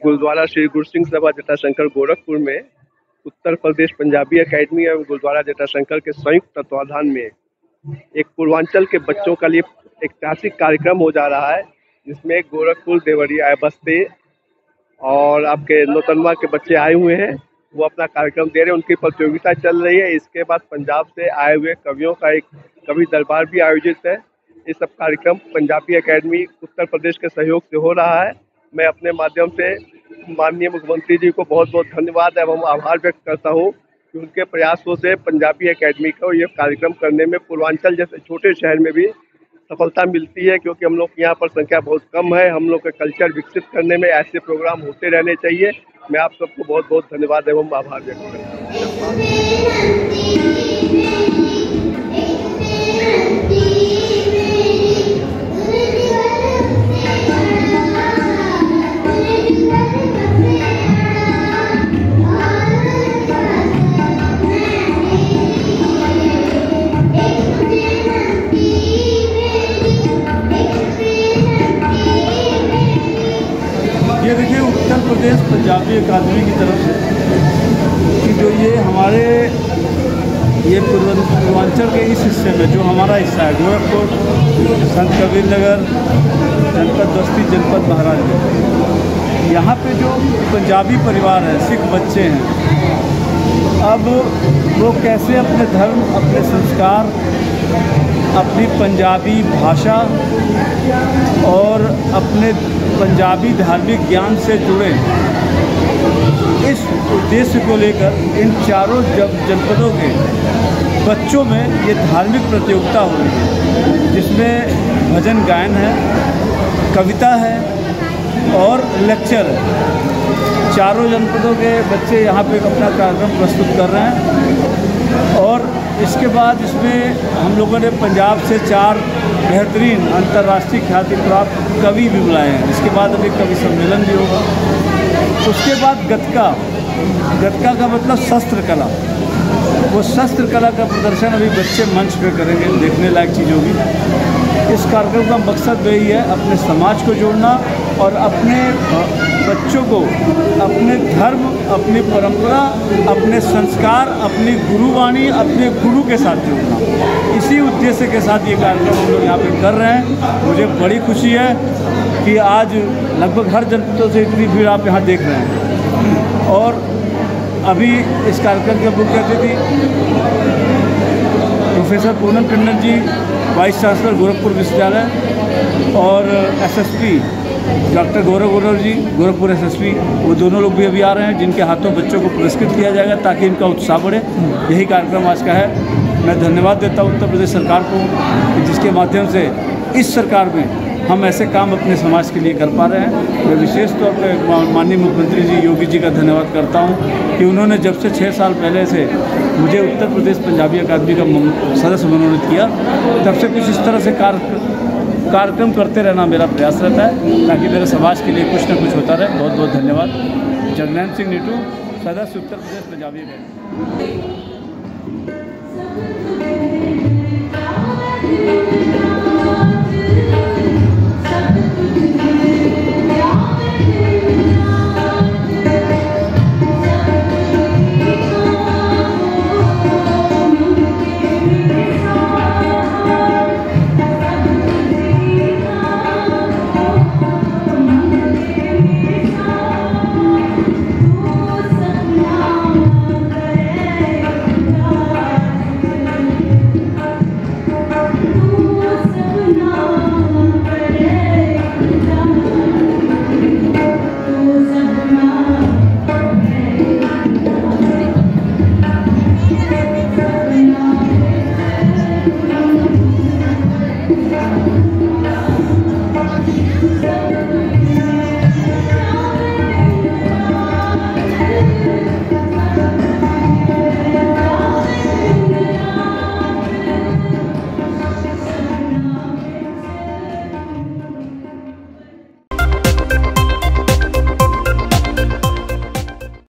गुरुद्वारा श्री गुरु सिंह सभा जटाशंकर गोरखपुर में उत्तर प्रदेश पंजाबी एकेडमी एवं गुरुद्वारा जटाशंकर के संयुक्त तत्वाधान में एक पूर्वांचल के बच्चों के लिए एक ऐतिहासिक कार्यक्रम हो जा रहा है, जिसमें गोरखपुर, देवरिया, बस्ती और आपके नौतनवा के बच्चे आए हुए हैं। वो अपना कार्यक्रम दे रहे हैं, उनकी प्रतियोगिता चल रही है। इसके बाद पंजाब से आए हुए कवियों का एक कवि दरबार भी आयोजित है। ये सब कार्यक्रम पंजाबी एकेडमी उत्तर प्रदेश के सहयोग से हो रहा है। मैं अपने माध्यम से माननीय मुख्यमंत्री जी को बहुत बहुत धन्यवाद एवं आभार व्यक्त करता हूँ कि उनके प्रयासों से पंजाबी एकेडमी को ये कार्यक्रम करने में पूर्वांचल जैसे छोटे शहर में भी सफलता मिलती है, क्योंकि हम लोग यहाँ पर संख्या बहुत कम है। हम लोग का कल्चर विकसित करने में ऐसे प्रोग्राम होते रहने चाहिए। मैं आप सबको बहुत बहुत धन्यवाद एवं आभार व्यक्त करता हूँ। ये देखिए उत्तर प्रदेश पंजाबी अकादमी की तरफ से कि जो ये हमारे ये पूर्वांचल के इस हिस्से में जो हमारा हिस्सा है गोरखपुर, संत कबीर नगर, जनपद बस्ती, जनपद महाराजगंज, यहाँ पे जो पंजाबी परिवार है, सिख बच्चे हैं, अब वो कैसे अपने धर्म, अपने संस्कार, अपनी पंजाबी भाषा और अपने पंजाबी धार्मिक ज्ञान से जुड़े, इस उद्देश्य को लेकर इन चारों जनपदों के बच्चों में ये धार्मिक प्रतियोगिता हो रही है, जिसमें भजन गायन है, कविता है और लेक्चर है। चारों जनपदों के बच्चे यहाँ पे अपना कार्यक्रम प्रस्तुत कर रहे हैं और इसके बाद इसमें हम लोगों ने पंजाब से 4 बेहतरीन अंतर्राष्ट्रीय ख्याति प्राप्त कवि भी बुलाए हैं। इसके बाद अभी कवि सम्मेलन भी होगा। उसके बाद गतका का मतलब शस्त्र कला, वो शस्त्र कला का प्रदर्शन अभी बच्चे मंच पे करेंगे, देखने लायक चीज़ होगी। इस कार्यक्रम का मकसद वही है, अपने समाज को जोड़ना और अपने बच्चों को अपने धर्म, अपनी परंपरा, अपने संस्कार, अपनी गुरुवाणी, अपने गुरु के साथ जोड़ना। इसी उद्देश्य के साथ ये कार्यक्रम हम लोग यहाँ पे कर रहे हैं। मुझे बड़ी खुशी है कि आज लगभग हर जनपदों से इतनी भीड़ आप यहाँ देख रहे हैं। और अभी इस कार्यक्रम के मुख्य अतिथि professor Poonam Tandon ji, vice chancellor Gorakhpur विश्वविद्यालय, और SSP doctor Gaurav ji, Gorakhpur SSP, वो दोनों लोग भी अभी आ रहे हैं, जिनके हाथों बच्चों को पुरस्कृत किया जाएगा ताकि इनका उत्साह बढ़े। यही कार्यक्रम आज का है। मैं धन्यवाद देता हूँ उत्तर प्रदेश सरकार को कि जिसके माध्यम से इस सरकार में हम ऐसे काम अपने समाज के लिए कर पा रहे हैं। मैं विशेष तौर पर माननीय मुख्यमंत्री जी योगी जी का धन्यवाद करता हूँ कि उन्होंने जब से 6 साल पहले से मुझे उत्तर प्रदेश पंजाबी अकादमी का सदस्य मनोनीत किया, तब से कुछ इस तरह से कार्यक्रम करते रहना मेरा प्रयास रहता है ताकि मेरे समाज के लिए कुछ न कुछ होता रहे। बहुत बहुत धन्यवाद। जगनैन सिंह नीटू, सदस्य उत्तर प्रदेश पंजाबी अकादमी।